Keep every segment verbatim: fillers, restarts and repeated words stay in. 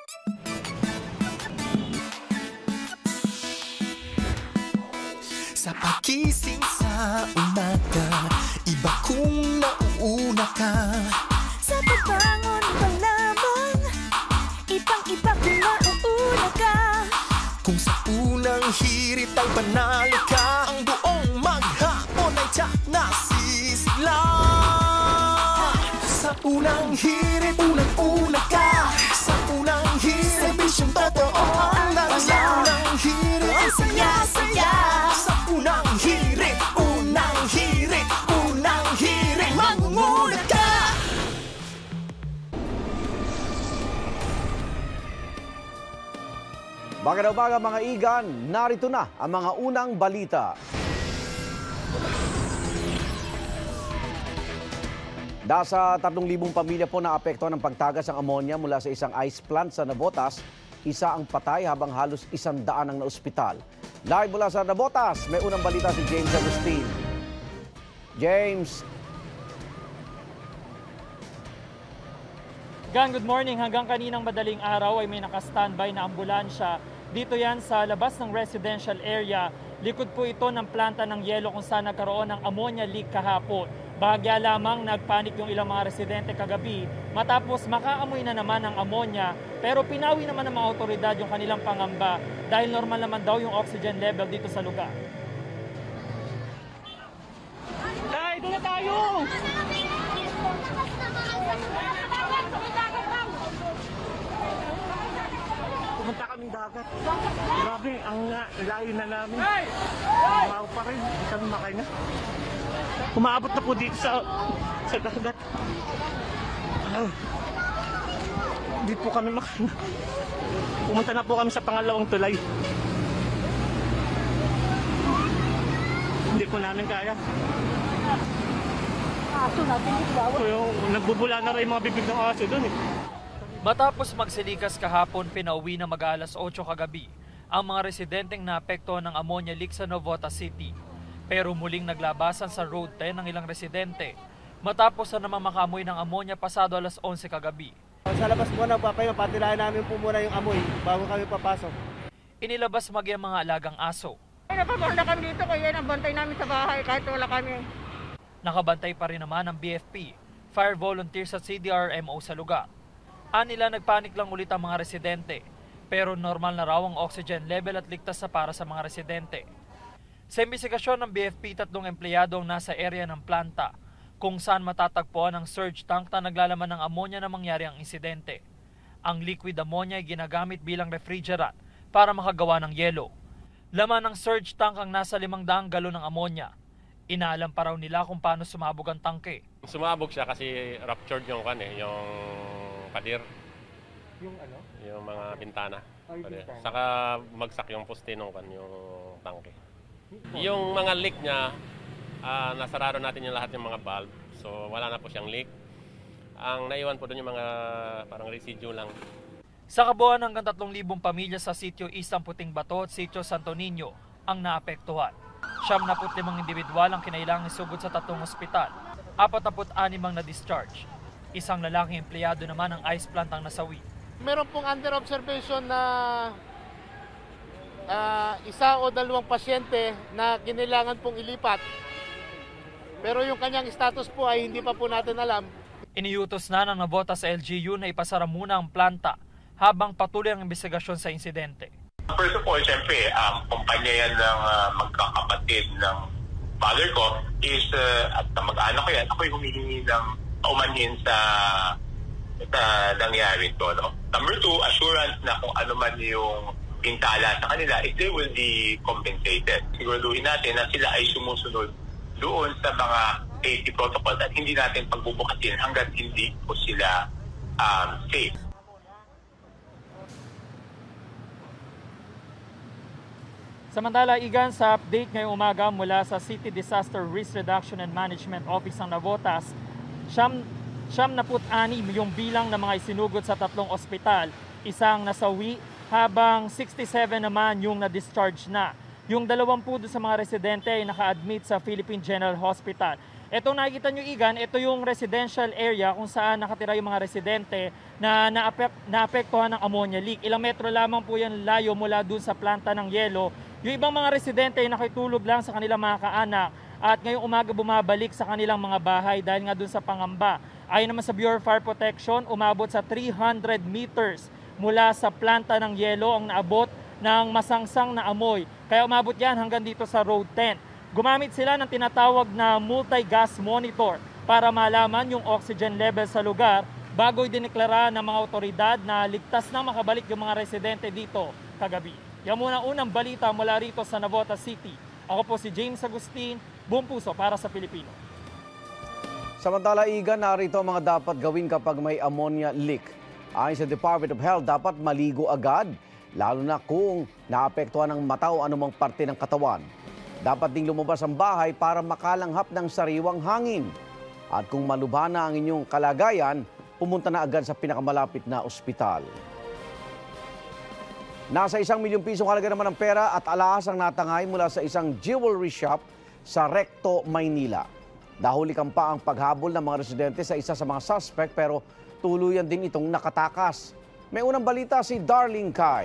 Sa pagising sa umaga, iba kung nauuna ka. Sa pagbangon pa lamang, ibang-iba kung nauuna ka. Kung sa unang hirit ay panalo ka, ang buong maghapon ay tiyak na sisigla. Sa unang hirit, unang-una ka. Sa unang hirit, serbisyong totoo ang nagla. Sa unang hirit, ang saya-saya. Sa unang hirit, unang hirit, unang hirit, mangunguna ka. Magandang umaga mga igan, narito na ang mga unang balita. Nasa tatlong libong pamilya po na apektuhan ng pagtagas ng ammonia mula sa isang ice plant sa Navotas. Isa ang patay habang halos isang daan ang naospital. Live mula sa Navotas, may unang balita si James Agustin. James. Gang, good morning. Hanggang kaninang madaling araw ay may naka-standby na ambulansya. Dito yan sa labas ng residential area. Likod po ito ng planta ng yelo kung saan nagkaroon ng ammonia leak kahapon. Bahagya lamang nagpanik yung ilang mga residente kagabi matapos makaamoy na naman ng ammonia, pero pinawi naman ng mga otoridad yung kanilang pangamba dahil normal naman daw yung oxygen level dito sa lugar. Dahil, doon na tayo! Pumunta kaming dagat. Grabe, ang layo na namin. Umaw pa rin, hindi kami makahinga. Umaabot na po dito sa, sa dagat. Uh, hindi po kami makahinga. Pumunta na po kami sa pangalawang tulay. Hindi po namin kaya. Aso natin, hindi ba? So, yung, nagbubula na rin yung mga bibig ng aso doon eh. Matapos magsilikas kahapon, pinauwi na mag-alas otso kagabi ang mga residenteng naapektuhan ng ammonia leak sa Navotas City. Pero muling naglabasan sa Road ten ng ilang residente matapos na naman makaamoy ng ammonia pasado alas onse kagabi. Sa labas muna pa kayo, patilayan namin po muna yung amoy bago kami papasok. Inilabas magi ang mga alagang aso. Ay, napapanda kami dito kaya nabantay namin sa bahay kahit wala kami. Nakabantay pa rin naman ang B F P, fire volunteers at C D R M O sa lugar. Anila nagpanik lang ulit ang mga residente, pero normal na raw ang oxygen level at ligtas na para sa mga residente. Sa imbestigasyon ng B F P, tatlong empleyado ang nasa area ng planta kung saan matatagpuan ang surge tank na naglalaman ng ammonia na mangyari ang insidente. Ang liquid ammonia ay ginagamit bilang refrigerant para makagawa ng yelo. Laman ng surge tank ang nasa limang daang galon ng ammonia. Inaalam pa raw nila kung paano sumabog ang tangke. Sumabog siya kasi ruptured yung kan eh, yung pader. Yung ano? Yung mga bintana. Ay, bintana. Saka bumagsak yung poste nung kan, yung tangke. Yung mga leak niya, uh, nasarado natin yung lahat ng mga valve. So wala na po siyang leak. Ang naiwan po doon yung mga parang residue lang. Sa kabuuan hanggang tatlong libong pamilya sa sitio East ang Puting Bato at sitio Santo Niño ang naapektuhan. Siyam na put limang individual ang kinailangang isugod sa tatlong ospital. Apat na put anim ang na-discharge. Isang lalaking empleyado naman ang ice plant ang nasawi. Meron pong under observation na uh, isa o dalawang pasyente na kinailangan pong ilipat. Pero yung kanyang status po ay hindi pa po natin alam. Iniutos na ng Navotas L G U na ipasara muna ang planta habang patuloy ang investigasyon sa insidente. First of all, siyempre, um, kumpanya yan ng uh, magkakapatid ng father ko is, uh, at mag-anak ko yan, ako'y humihingi ng umanhin sa, sa nangyari ito. No? Number two, assurance na kung ano man yung pintala sa kanila, it they will be compensated. Siguraduhin natin na sila ay sumusunod doon sa mga safety protocols at hindi natin pagbubukasin hanggang hindi po sila um, safe. Samantala, Igan, sa update ngayong umaga mula sa City Disaster Risk Reduction and Management Office ng Navotas, siyam, siyam na put anim yung bilang ng mga isinugod sa tatlong ospital, isang nasawi, habang sixty-seven naman yung na-discharge na. Yung dalawampu sa mga residente ay naka-admit sa Philippine General Hospital. Ito nakikita nyo, Igan, ito yung residential area kung saan nakatira yung mga residente na naapek, naapektuhan ng ammonia leak. Ilang metro lamang po yan layo mula dun sa planta ng yelo. Yung ibang mga residente ay nakitulog lang sa kanilang mga kaanak at ngayong umaga bumabalik sa kanilang mga bahay dahil nga dun sa pangamba. Ayon naman sa Bureau of Fire Protection, umabot sa three hundred meters mula sa planta ng yelo ang naabot ng masangsang na amoy. Kaya umabot yan hanggang dito sa Road ten. Gumamit sila ng tinatawag na multi-gas monitor para malaman yung oxygen level sa lugar bago idineklara ng mga otoridad na ligtas na makabalik yung mga residente dito kagabi. Yan muna unang balita mula rito sa Navotas City. Ako po si James Agustin, buong puso para sa Pilipino. Samantala, Igan, narito ang mga dapat gawin kapag may ammonia leak. Ayon sa Department of Health, dapat maligo agad, lalo na kung naapektuhan ng mata o anumang parte ng katawan. Dapat ding lumabas ang bahay para makalanghap ng sariwang hangin. At kung malubha na ang inyong kalagayan, pumunta na agad sa pinakamalapit na ospital. Nasa isang milyong pisong halaga naman ng pera at alahas ang natangay mula sa isang jewelry shop sa Recto, Maynila. Nahulikan pa ang paghabol ng mga residente sa isa sa mga suspect pero tuluyan din itong nakatakas. May unang balita si Darlene Kai.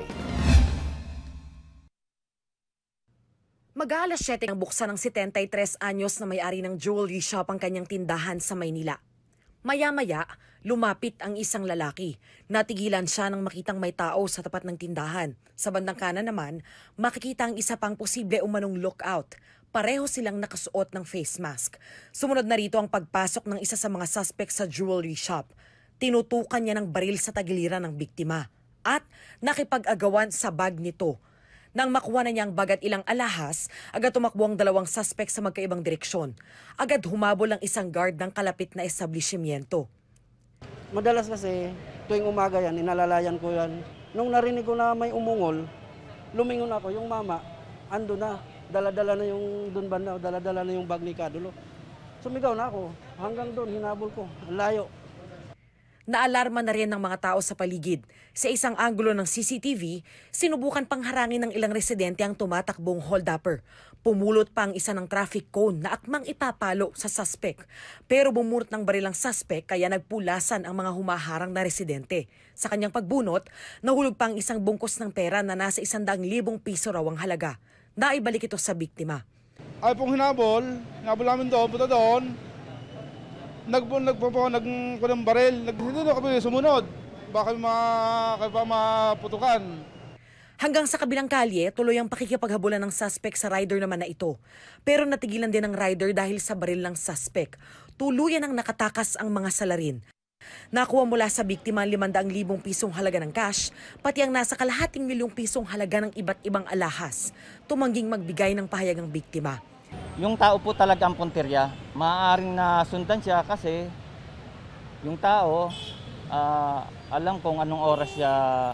Mag-aalas siyete ng buksan ng setenta-tres anyos na may-ari ng jewelry shop ang kanyang tindahan sa Maynila. Maya-maya, lumapit ang isang lalaki. Natigilan siya nang makitang may tao sa tapat ng tindahan. Sa bandang kanan naman, makikita ang isa pang posible umanong lookout. Pareho silang nakasuot ng face mask. Sumunod na rito ang pagpasok ng isa sa mga suspect sa jewelry shop. Tinutukan niya ng baril sa tagiliran ng biktima at nakipag-agawan sa bag nito. Nang makuha na niya ang bag at ilang alahas, agad tumakbo ang dalawang suspect sa magkaibang direksyon. Agad humabol ang isang guard ng kalapit na establishmento. Madalas kasi tuwing umaga yan, inalalayan ko yan. Nung narinig ko na may umungol, lumingon ako, yung mama, ando na, dala-dala na yung dun banda, dala-dala na yung bag ni Kadulo. Sumigaw na ako, hanggang doon, hinabol ko, ang layo. Naalarma na rin ng mga tao sa paligid. Sa isang anggulo ng C C T V, sinubukan pang harangin ng ilang residente ang tumatakbong hold-upper. Pumulot pa ang isa ng traffic cone na akmang ipapalo sa suspect. Pero bumurot ng baril ang suspect kaya nagpulasan ang mga humaharang na residente. Sa kanyang pagbunot, nahulog pa ang isang bungkos ng pera na nasa isandaang libong piso raw ang halaga. Naibalik ito sa biktima. Ay pong hinabol, hinabol namin doon, punta doon. Nagpo nagpo nagpo ng baril, nagdito kami sumunod. Baka ma kaya pa maputukan. Hanggang sa kabilang kalye, tuloy ang pakikipaghabulan ng suspect sa rider naman na ito. Pero natigilan din ang rider dahil sa baril ng suspect. Tuluyan ang nakatakas ang mga salarin. Nakuha mula sa biktima ang limandang libong pisong halaga ng cash, pati ang nasa kalahating milyong pisong halaga ng iba't ibang alahas. Tumangging magbigay ng pahayag ang biktima. Yung tao po talaga ang punterya. Maaaring nasundan siya kasi yung tao uh, alam kung anong oras siya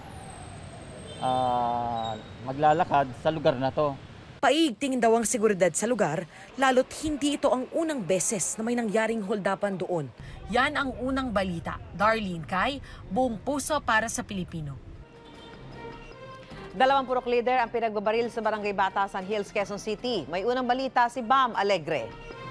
uh, maglalakad sa lugar na to. Paigtingin daw ang seguridad sa lugar, lalo't hindi ito ang unang beses na may nangyaring holdapan doon. Yan ang unang balita. Darlene Kai, buong puso para sa Pilipino. Dalawang purok leader ang pinagbabaril sa Barangay Batasan Hills, Quezon City. May unang balita si Bam Alegre.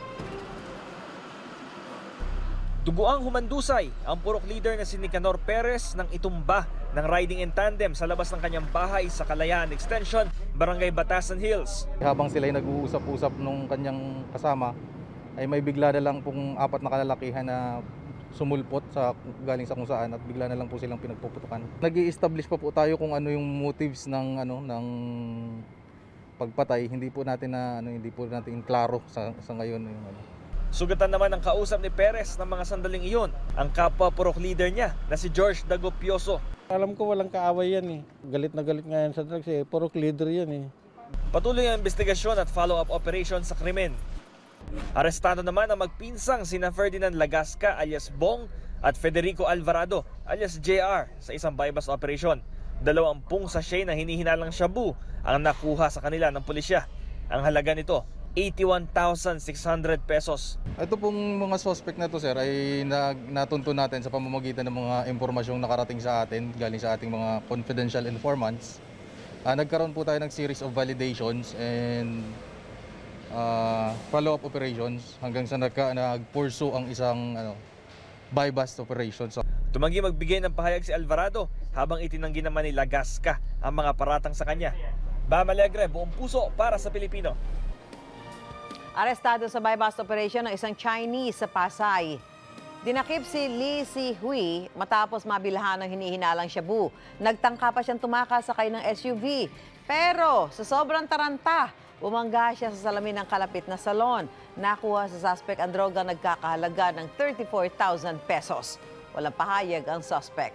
Duguang humandusay ang purok leader na si Nicanor Perez nang itumba ng riding in tandem sa labas ng kanyang bahay sa Kalayaan Extension, Barangay Batasan Hills. Habang sila ay nag-uusap-usap nung kanyang kasama, ay may bigla na lang pong apat na kalalakihan na sumulpot sa galing sa kung saan at bigla na lang po silang pinagpuputukan. Nag-i-establish pa po tayo kung ano yung motives ng ano ng pagpatay. Hindi po natin na ano hindi po natin klaro sa sa ngayon yung ano. Sugatan naman ang kausap ni Perez ng mga sandaling iyon, ang kapwa purok leader niya na si George Dagopioso. Alam ko walang kaaway yan eh. Galit na galit nga yan sa drugs eh. Purok leader yan eh. Patuloy ang investigasyon at follow-up operation sa krimen. Arestado naman ang magpinsang sina Ferdinand Lagasca alias Bong at Federico Alvarado alias J R sa isang bypass operation. Dalawampung sachet na hinihinalang shabu ang nakuha sa kanila ng pulisya. Ang halaga nito, eighty-one thousand six hundred pesos. Ito pong mga suspect na to sir ay natunto natin sa pamamagitan ng mga impormasyong nakarating sa atin galing sa ating mga confidential informants. Uh, nagkaroon po tayo ng series of validations and uh, follow-up operations hanggang sa nagka, nag-pursue ang isang ano, buy-bust operation. So, tumanggi magbigay ng pahayag si Alvarado habang itinanggi naman ni Lagasca ang mga paratang sa kanya. Bam Alegre, buong puso para sa Pilipino. Arestado sa buy-bust operation ng isang Chinese sa Pasay. Dinakip si Li Sihui matapos mabilhan ng hinihinalang shabu. Nagtangka pa siyang tumakas sakay ng S U V. Pero sa sobrang taranta, bumangga siya sa salamin ng kalapit na salon. Nakuha sa suspect ang droga nagkakahalaga ng thirty-four thousand pesos. Walang pahayag ang suspect.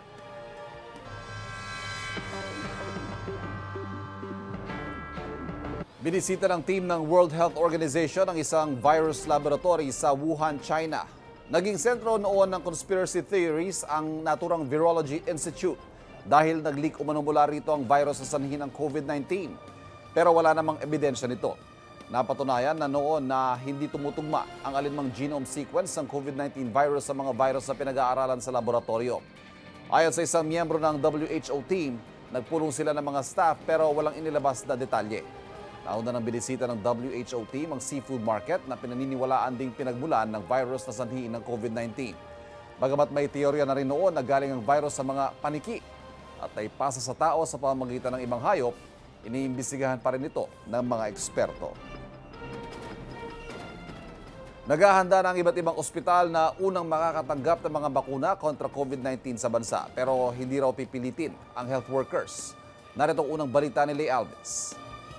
Binisita ng team ng World Health Organization ang isang virus laboratory sa Wuhan, China. Naging sentro noon ng conspiracy theories ang naturang Virology Institute dahil nag-leak umano mula rito ang virus sa sanhi ng COVID nineteen. Pero wala namang ebidensya nito. Napatunayan na noon na hindi tumutugma ang alinmang genome sequence ng COVID nineteen virus sa mga virus na pinag-aaralan sa laboratorio. Ayon sa isang miyembro ng W H O team, nagpulong sila ng mga staff pero walang inilabas na detalye. Nauna ng binisita ng W H O team ang seafood market na pinaniniwalaan ding pinagmulan ng virus na sanhi ng COVID nineteen. Bagamat may teorya na rin noon na galing ang virus sa mga paniki at ay pasa sa tao sa pamamagitan ng ibang hayop, iniimbestigahan pa rin ito ng mga eksperto. Naghahanda ng iba't ibang ospital na unang makakatanggap ng mga bakuna kontra COVID nineteen sa bansa pero hindi raw pipilitin ang health workers. Narito ang unang balita ni Leigh Alves.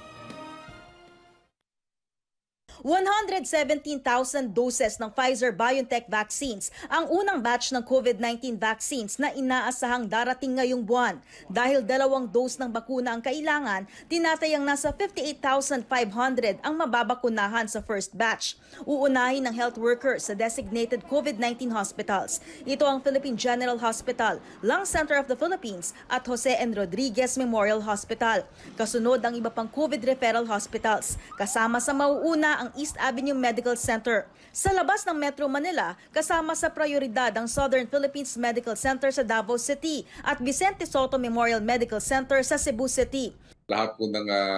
one hundred seventeen thousand doses ng Pfizer-BioNTech vaccines ang unang batch ng COVID nineteen vaccines na inaasahang darating ngayong buwan. Dahil dalawang dose ng bakuna ang kailangan, tinatayang nasa fifty-eight thousand five hundred ang mababakunahan sa first batch. Uunahin ng health workers sa designated COVID nineteen hospitals. Ito ang Philippine General Hospital, Lung Center of the Philippines at Jose N. Rodriguez Memorial Hospital. Kasunod ang iba pang COVID referral hospitals. Kasama sa mauuna ang East Avenue Medical Center. Sa labas ng Metro Manila, kasama sa prioridad ang Southern Philippines Medical Center sa Davao City at Vicente Soto Memorial Medical Center sa Cebu City. Lahat po ng uh,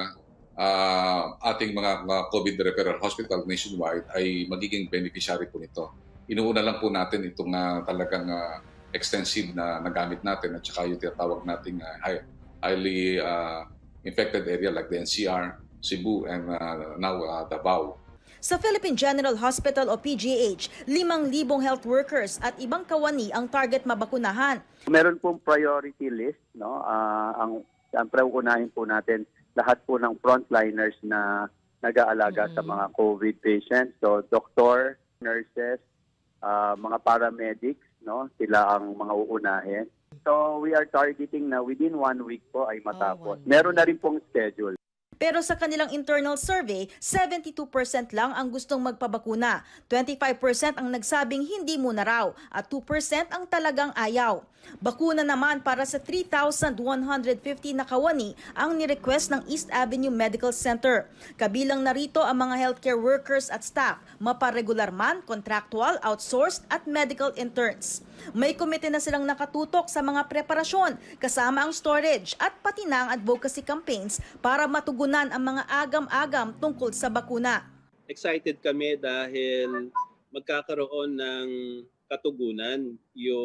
uh, ating mga, mga COVID referral hospital nationwide ay magiging beneficiary po nito. Inuuna lang po natin itong uh, talagang uh, extensive na nagamit natin at saka yung tinatawag nating uh, high, highly uh, infected area like the N C R, Cebu, and uh, now uh, Davao. Sa Philippine General Hospital o P G H, limang libong health workers at ibang kawani ang target mabakunahan. Meron pong priority list, no? Uh, ang siyempre unahin po natin lahat po ng frontliners na nag-aalaga mm-hmm. sa mga COVID patients. So doktor, nurses, uh, mga paramedics, no? Sila ang mga uunahin. So we are targeting na within one week po ay matapos. Oh, meron na rin pong schedule. Pero sa kanilang internal survey, seventy-two percent lang ang gustong magpabakuna. twenty-five percent ang nagsabing hindi muna raw at two percent ang talagang ayaw. Bakuna naman para sa three thousand one hundred fifty na kawani ang nirequest ng East Avenue Medical Center. Kabilang narito ang mga healthcare workers at staff, maparegular man, contractual, outsourced at medical interns. May komite na silang nakatutok sa mga preparasyon, kasama ang storage at pati na ang advocacy campaigns para matugunan ang mga agam-agam tungkol sa bakuna. Excited kami dahil magkakaroon ng katugunan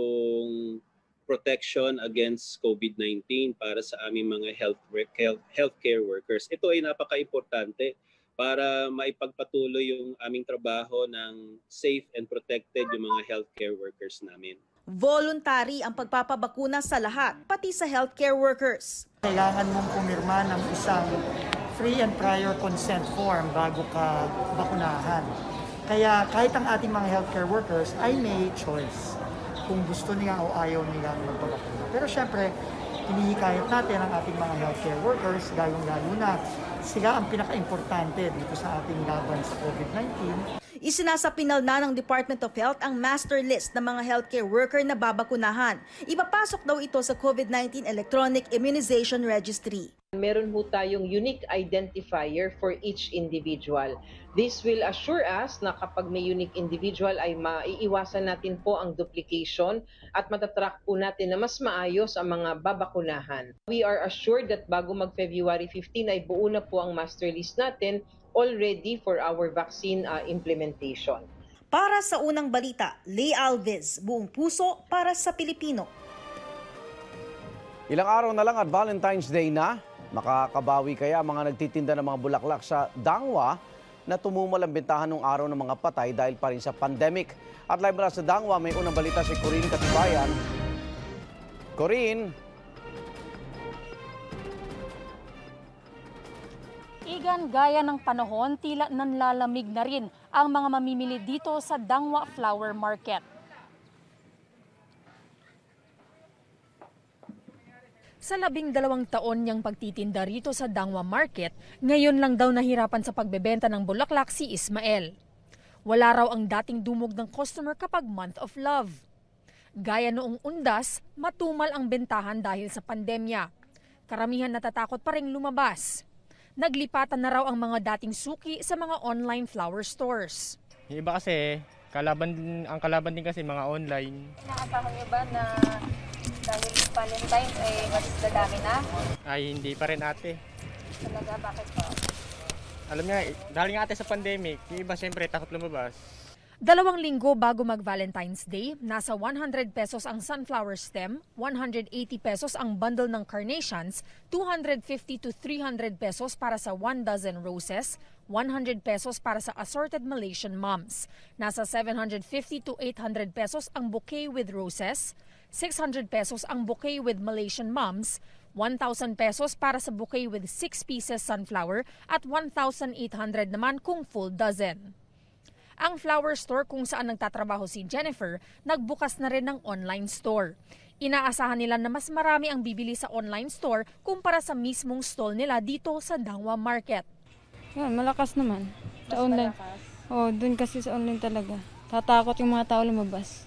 yung protection against COVID nineteen para sa aming mga health, health healthcare workers. Ito ay napaka-importante para maipagpatuloy yung aming trabaho ng safe and protected yung mga healthcare workers namin. Voluntary ang pagpapabakuna sa lahat, pati sa healthcare workers. Kailangan mong pumirma ng isang free and prior consent form bago ka bakunahan. Kaya kahit ang ating mga healthcare workers ay may choice kung gusto nila o ayaw nila magpabakuna. Pero syempre, hinihikayat natin ang ating mga healthcare workers, lalong-lalo na sila ang pinaka-importante dito sa ating laban sa COVID nineteen. Isinasapinal na ng Department of Health ang master list ng mga healthcare worker na babakunahan. Ipapasok daw ito sa COVID nineteen Electronic Immunization Registry. Meron ho tayong unique identifier for each individual. This will assure us na kapag may unique individual ay maiiwasan natin po ang duplication at matatrack po natin na mas maayos ang mga babakunahan. We are assured that bago mag-February fifteen ay buo na po ang master list natin all ready for our vaccine uh, implementation. Para sa unang balita, Leigh Alves, buong puso para sa Pilipino. Ilang araw na lang at Valentine's Day na, makakabawi kaya mga nagtitinda ng mga bulaklak sa Dangwa na tumumal ang bentahan ng araw ng mga patay dahil pa rin sa pandemic. At live mula sa Dangwa, may unang balita si Corinne Katibayan. Corinne. Igan, gaya ng panahon, tila nanlalamig na rin ang mga mamimili dito sa Dangwa Flower Market. Sa labing dalawang taon niyang pagtitinda rito sa Dangwa Market, ngayon lang daw nahirapan sa pagbebenta ng bulaklak si Ismael. Wala raw ang dating dumog ng customer kapag month of love. Gaya noong undas, matumal ang bentahan dahil sa pandemya. Karamihan natatakot pa ring lumabas. Naglipatan na raw ang mga dating suki sa mga online flower stores. Yung iba kasi, kalaban din, ang kalaban din kasi mga online. Inaasahan niyo ba na dahil Valentine's ay mas dadami na? Ay, hindi pa rin ate. Talaga, bakit po? Alam niya, dahil nga ate sa pandemic, yung iba siyempre takot lumabas. Dalawang linggo bago mag-Valentine's Day, nasa one hundred pesos ang sunflower stem, one hundred eighty pesos ang bundle ng carnations, two hundred fifty to three hundred pesos para sa one dozen roses, one hundred pesos para sa assorted Malaysian mums. Nasa seven hundred fifty to eight hundred pesos ang bouquet with roses, six hundred pesos ang bouquet with Malaysian mums, one thousand pesos para sa bouquet with six pieces sunflower at one thousand eight hundred naman kung full dozen. Ang flower store kung saan nagtatrabaho si Jennifer, nagbukas na rin ng online store. Inaasahan nila na mas marami ang bibili sa online store kumpara sa mismong stall nila dito sa Dangwa Market. Yan, malakas naman. Mas Sa online. malakas? Oh, dun kasi sa online talaga. Tatakot yung mga tao lumabas.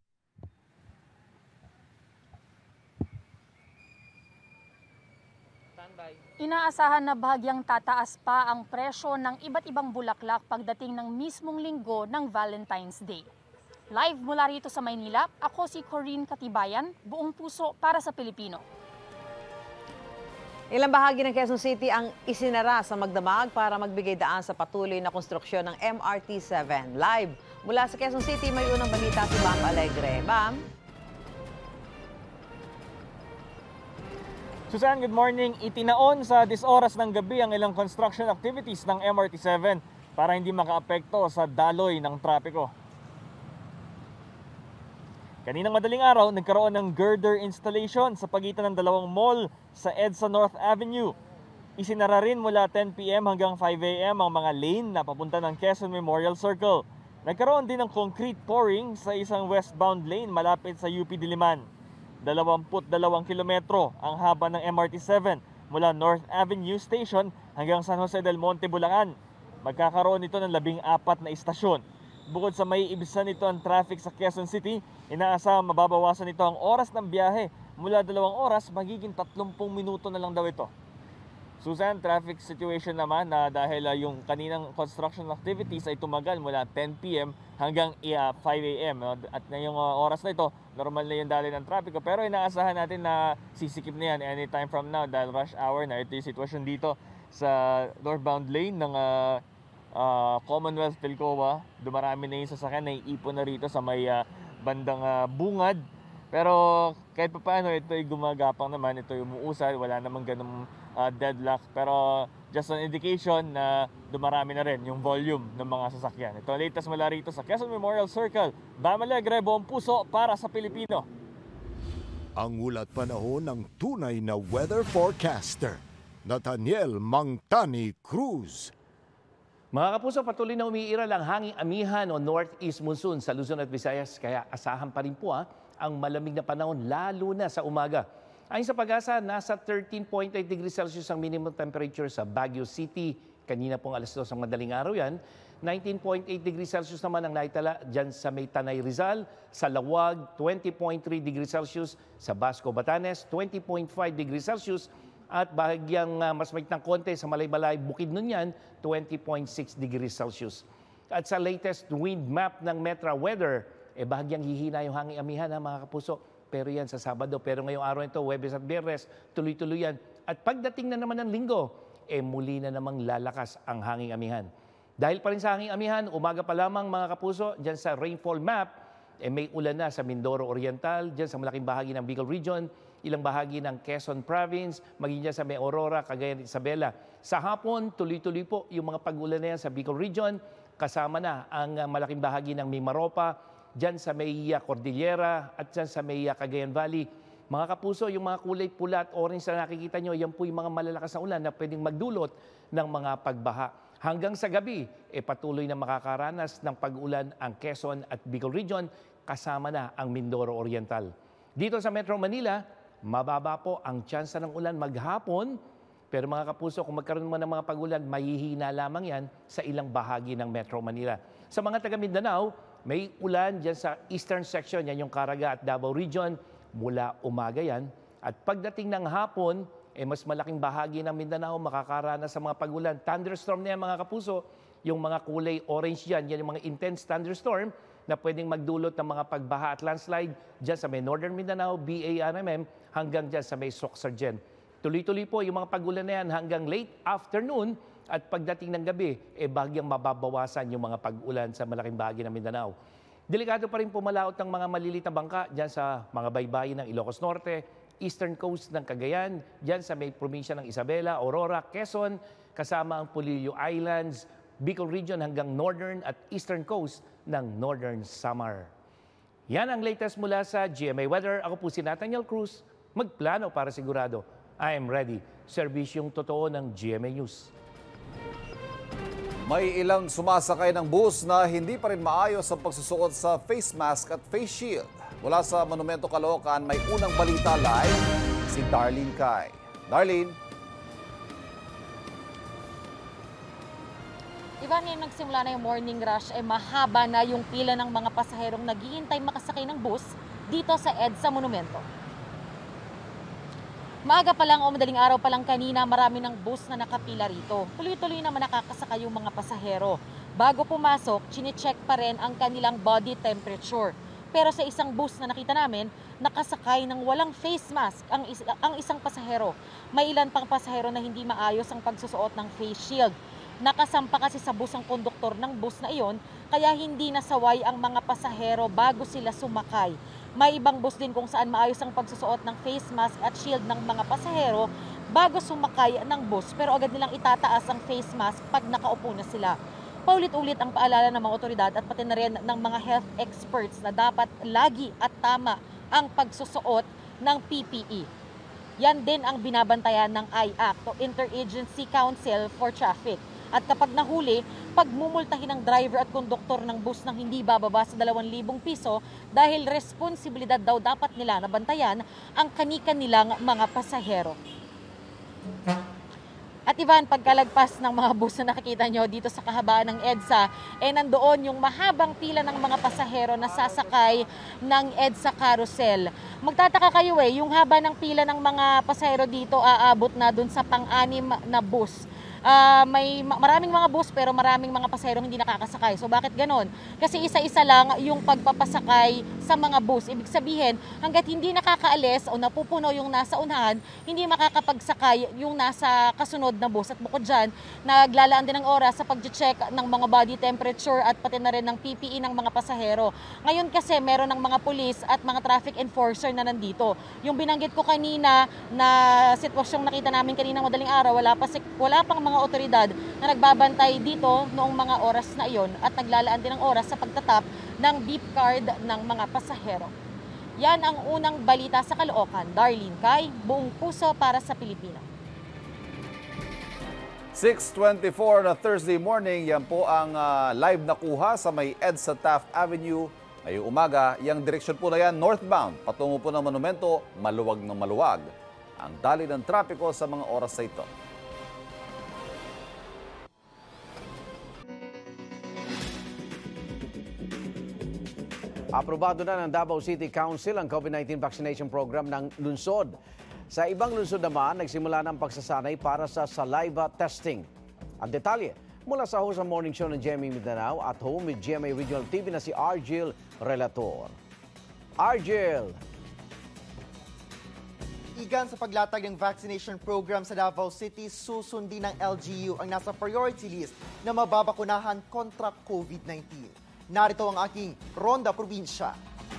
Inaasahan na bahagyang tataas pa ang presyo ng iba't ibang bulaklak pagdating ng mismong linggo ng Valentine's Day. Live mula rito sa Maynila, ako si Corinne Katibayan, buong puso para sa Pilipino. Ilang bahagi ng Quezon City ang isinara sa magdamag para magbigay daan sa patuloy na konstruksyon ng M R T seven. Live mula sa Quezon City, may unang balita si Bam Alegre. Bam? Susan, good morning. Itinaon sa dis oras ng gabi ang ilang construction activities ng M R T seven para hindi makaapekto sa daloy ng trapiko. Kaninang madaling araw, nagkaroon ng girder installation sa pagitan ng dalawang mall sa EDSA North Avenue. Isinara rin mula ten p m hanggang five a m ang mga lane na papunta ng Quezon Memorial Circle. Nagkaroon din ng concrete pouring sa isang westbound lane malapit sa U P Diliman. dalawampu't dalawang kilometro ang haba ng M R T seven mula North Avenue Station hanggang San Jose del Monte, Bulacan. Magkakaroon ito ng labing apat na istasyon. Bukod sa may ibisan nito ang traffic sa Quezon City, inaasahang mababawasan nito ang oras ng biyahe mula dalawang oras, magiging tatlumpung minuto na lang daw ito. Susan, traffic situation naman na dahil uh, yung kaninang construction activities ay tumagal mula ten p m hanggang uh, five a m No? At ngayong uh, oras na ito, normal na yung daloy ng trapiko. Pero inaasahan natin na sisikip na yan anytime from now dahil rush hour na. Ito yung sitwasyon dito sa northbound lane ng uh, uh, Commonwealth Pilcoa. Dumarami na yung sasakyan, naiipon na rito sa may uh, bandang uh, bungad. Pero kahit pa paano, ito ay gumagapang naman, ito yung umuusad, wala namang ganung uh, deadlock. Pero just an indication na dumarami na rin yung volume ng mga sasakyan. Ito ang latest mula rito sa Quezon Memorial Circle. Bam Alegre, buong puso para sa Pilipino. Ang ulat panahon ng tunay na weather forecaster, Nathaniel Mangtani Cruz. Mga kapuso, patuloy na umiiral ang hanging amihan o northeast monsoon sa Luzon at Visayas. Kaya asahan pa rin po ha, ang malamig na panahon lalo na sa umaga. Ayon sa pag-asa, nasa thirteen point eight degrees Celsius ang minimum temperature sa Baguio City. Kanina pong alas dos ng madaling araw yan. nineteen point eight degrees Celsius naman ang naitala dyan sa may Tanay Rizal. Sa Lawag, twenty point three degrees Celsius. Sa Basco, Batanes, twenty point five degrees Celsius. At bahagyang uh, mas mait ng konti sa Malaybalay, Bukidnon, twenty point six degrees Celsius. At sa latest wind map ng Metra Weather, eh bahagyang hihina yung hanging amihan ha, mga kapuso. Pero yan sa Sabado. Pero ngayong araw nito, Huwebes at Biyernes, tuloy-tuloy yan. At pagdating na naman ng Linggo, eh muli na namang lalakas ang hanging amihan. Dahil pa rin sa hanging amihan, umaga pa lamang mga kapuso, dyan sa rainfall map, eh may ulan na sa Mindoro Oriental, dyan sa malaking bahagi ng Bicol Region, ilang bahagi ng Quezon Province, maging dyan sa may Aurora, Cagayan, Isabela. Sa hapon, tuloy-tuloy po yung mga pag-ulan na yan sa Bicol Region, kasama na ang uh, malaking bahagi ng Mimaropa, dyan sa may uh, Cordillera at dyan sa may uh, Cagayan Valley. Mga kapuso, yung mga kulay pula at orange na nakikita nyo, yan po yung mga malalakas na ulan na pwedeng magdulot ng mga pagbaha. Hanggang sa gabi, eh, patuloy na makakaranas ng pag-ulan ang Quezon at Bicol Region, kasama na ang Mindoro Oriental. Dito sa Metro Manila, mababa po ang tsansa ng ulan maghapon, pero mga kapuso, kung magkaroon mo ng mga pag-ulan, mahihina lamang yan sa ilang bahagi ng Metro Manila. Sa mga taga Mindanao, may ulan dyan sa eastern section, yan yung Caraga at Davao Region, mula umaga yan. At pagdating ng hapon, eh mas malaking bahagi ng Mindanao makakaranas sa mga pag-ulan. Thunderstorm na yan mga kapuso, yung mga kulay orange yan, yan yung mga intense thunderstorm na pwedeng magdulot ng mga pagbaha at landslide dyan sa may Northern Mindanao, B A R M M, hanggang dyan sa may Soxargen. Tuloy-tuloy po yung mga pag-ulan na yan hanggang late afternoon at pagdating ng gabi, eh bagyang mababawasan yung mga pag-ulan sa malaking bahagi ng Mindanao. Delikado pa rin pumalaot ng mga maliliit na bangka dyan sa mga baybayin ng Ilocos Norte, eastern coast ng Cagayan, dyan sa may probinsya ng Isabela, Aurora, Quezon, kasama ang Polillo Islands, Bicol Region hanggang northern at eastern coast ng Northern Samar. Yan ang latest mula sa G M A Weather. Ako po si Nathaniel Cruz, magplano para sigurado. I am ready. Serbisyong totoo ng G M A News. May ilang sumasakay ng bus na hindi pa rin maayos ang pagsusuot sa face mask at face shield. Mula sa Monumento Caloocan, may unang balita live si Darlene Kai. Darlene. Ivan, yung nagsimula na yung morning rush, ay eh, mahaba na yung pila ng mga pasaherong naghihintay makasakay ng bus dito sa EDSA Monumento. Maaga pa lang o madaling araw pa lang kanina, marami ng bus na nakapila rito. Tuloy-tuloy naman nakakasakay yung mga pasahero. Bago pumasok, chine-check pa rin ang kanilang body temperature. Pero sa isang bus na nakita namin, nakasakay ng walang face mask ang, is ang isang pasahero. May ilan pang pasahero na hindi maayos ang pagsusuot ng face shield. Nakasampa kasi sa bus ang konduktor ng bus na iyon, kaya hindi nasaway ang mga pasahero bago sila sumakay. May ibang bus din kung saan maayos ang pagsusuot ng face mask at shield ng mga pasahero bago sumakay ng bus, pero agad nilang itataas ang face mask pag nakaupo na sila. Paulit-ulit ang paalala ng mga otoridad at pati na rin ng mga health experts na dapat lagi at tama ang pagsusuot ng P P E. Yan din ang binabantayan ng I A C o Interagency Council for Traffic. At kapag nahuli, pagmumultahin ng driver at konduktor ng bus nang hindi bababa sa dalawang libong piso dahil responsibilidad daw dapat nila na bantayan ang kani-kanilang mga pasahero. At Ivan, pagkalagpas ng mga bus na nakikita nyo dito sa kahabaan ng EDSA, eh nandoon yung mahabang pila ng mga pasahero na sasakay ng EDSA Carousel. Magtataka kayo eh, yung haba ng pila ng mga pasahero dito aabot na dun sa pang-anim na bus. Uh, may maraming mga bus pero maraming mga pasaherong hindi nakakasakay. So bakit ganon? Kasi isa-isa lang yung pagpapasakay sa mga bus. Ibig sabihin, hanggat hindi nakakaalis o napupuno yung nasa unahan, hindi makakapagsakay yung nasa kasunod na bus. At bukod dyan, naglalaan din ng oras sa pag-check ng mga body temperature at pati na rin ng P P E ng mga pasahero. Ngayon kasi meron ng mga pulis at mga traffic enforcer na nandito. Yung binanggit ko kanina na sitwasyong nakita namin kanina madaling araw, wala, pa, wala pang mga mga otoridad na nagbabantay dito noong mga oras na iyon at naglalaan din ng oras sa pagtatap ng beep card ng mga pasahero. Yan ang unang balita sa Caloocan. Darlene Kai, buong puso para sa Pilipino. six twenty-four na Thursday morning, yan po ang uh, live na kuha sa may EDSA Taft Avenue. Ngayong umaga, yung direksyon po na yan, northbound, patungo po ng monumento, maluwag ng maluwag. Ang dali ng trapiko sa mga oras na ito. Aprobado na ng Davao City Council ang COVID nineteen vaccination program ng lungsod. Sa ibang lungsod naman, nagsimula ng pagsasanay para sa saliva testing. Ang detalye mula sa host ng morning show ng G M A Mindanao at home with G M A Regional T V na si Argel Relator. Argel! Igan Igan, sa paglatag ng vaccination program sa Davao City, susundin ng L G U ang nasa priority list na mababakunahan kontra COVID nineteen. Narito ang aking Ronda Probinsya.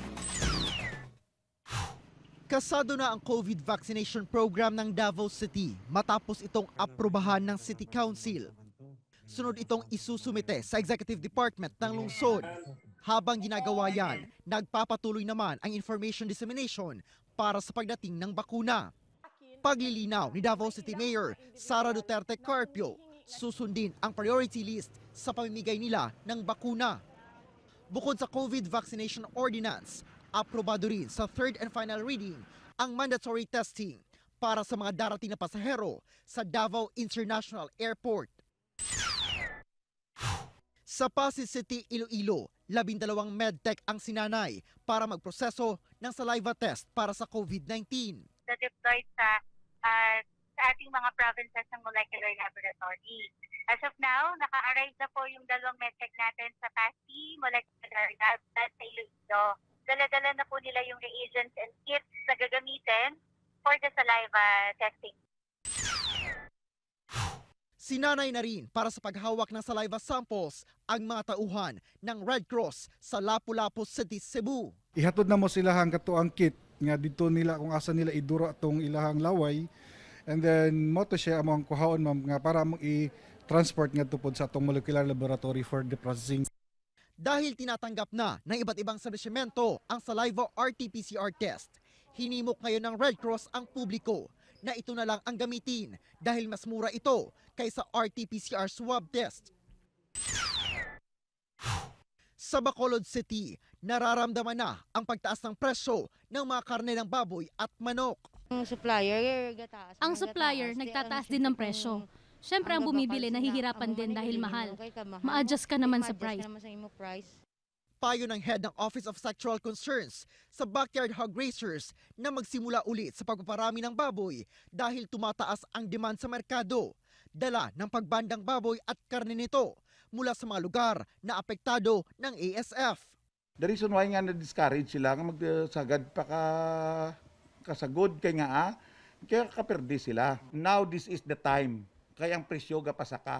Kasado na ang COVID vaccination program ng Davao City matapos itong aprobahan ng City Council. Sunod itong isusumite sa Executive Department ng lungsod. Habang ginagawa yan, nagpapatuloy naman ang information dissemination para sa pagdating ng bakuna. Paglilinaw ni Davao City Mayor Sara Duterte Carpio, susundin ang priority list sa pamimigay nila ng bakuna. Bukod sa COVID vaccination ordinance, aprobado rin sa third and final reading ang mandatory testing para sa mga darating na pasahero sa Davao International Airport. Sa Pasig City, Iloilo, labindalawang medtech ang sinanay para magproseso ng saliva test para sa COVID nineteen. Na-deployed sa, uh, sa ating mga provinces ng molecular laboratory. As of now, naka-arrive na po yung dalawang medtech natin sa Pasig Molecular Lab at sa Iloilo. Dala-dala na po nila yung reagents and kits na gagamitin for the saliva testing. Sinanay na rin para sa paghawak ng saliva samples ang mga tauhan ng Red Cross sa Lapu-Lapu City, Cebu. Ihatod na mo sila hang kato ang kit nga dito nila kung asa nila idura tong ilahang laway, and then mo to siya among kuhaon ma'am nga para mo i-transport nga tupod sa atong molecular laboratory for the processing. Dahil tinatanggap na ng iba't ibang establishmento ang saliva R T P C R test, hinimok ngayon ng Red Cross ang publiko na ito na lang ang gamitin dahil mas mura ito kaysa R T P C R swab test. Sa Bacolod City, nararamdaman na ang pagtaas ng presyo ng mga karne ng baboy at manok. Ang supplier, gataas. Ang supplier, nagtataas din ng presyo. Siyempre ang bumibili, nahihirapan din dahil mahal. Ma-adjust ka naman sa price. Payo ng head ng Office of Sectoral Concerns sa backyard hog raisers na magsimula ulit sa pagpaparami ng baboy dahil tumataas ang demand sa merkado. Dala ng pagbandang baboy at karne nito mula sa mga lugar na apektado ng A S F. The reason why nga na-discourage sila nga magsagad pa ka kasagod kay nga ah, kaya kaperdi sila. Now this is the time. Kaya ang presyo gapasaka.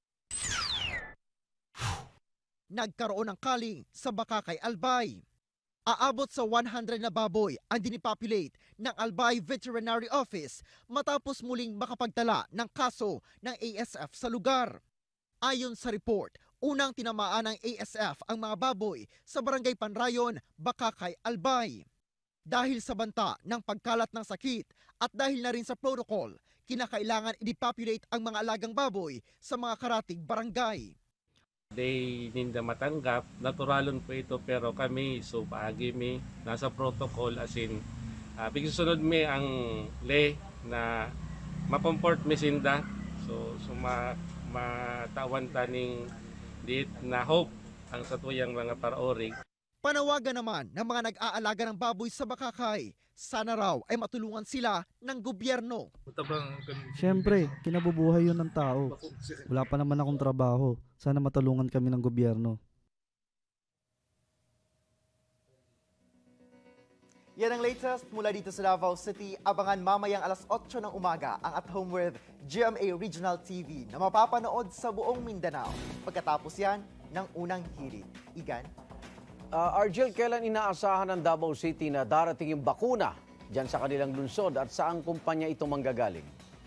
Nagkaroon ng kaling sa Bakakay, Albay. Aabot sa one hundred na baboy ang dinipopulate ng Albay Veterinary Office matapos muling makapagtala ng kaso ng A S F sa lugar. Ayon sa report, unang tinamaan ng A S F ang mga baboy sa Barangay Panrayon, Bakakay, Albay. Dahil sa banta ng pagkalat ng sakit at dahil na rin sa protocol, kinakailangan i-depopulate ang mga alagang baboy sa mga karatig barangay. They need na matanggap, naturalon po ito pero kami, so paagi mi, nasa protocol as in, uh, bigsusunod mi ang le na mapomport mi sinda, so, so ma, matawan taning dit na hope ang satuyang mga paraorig. Panawagan naman ng mga nag-aalaga ng baboy sa Bakakay, sana raw ay matulungan sila ng gobyerno. Siyempre, kinabubuhay yun ng tao. Wala pa naman akong trabaho. Sana matulungan kami ng gobyerno. Yan ang latest mula dito sa Davao City. Abangan mamayang alas otso ng umaga ang At Home with G M A Regional T V na mapapanood sa buong Mindanao. Pagkatapos yan ng unang hirit. Igan? Uh, Argel, kailan inaasahan ng Davao City na darating yung bakuna dyan sa kanilang lungsod at saang kumpanya ito manggagaling?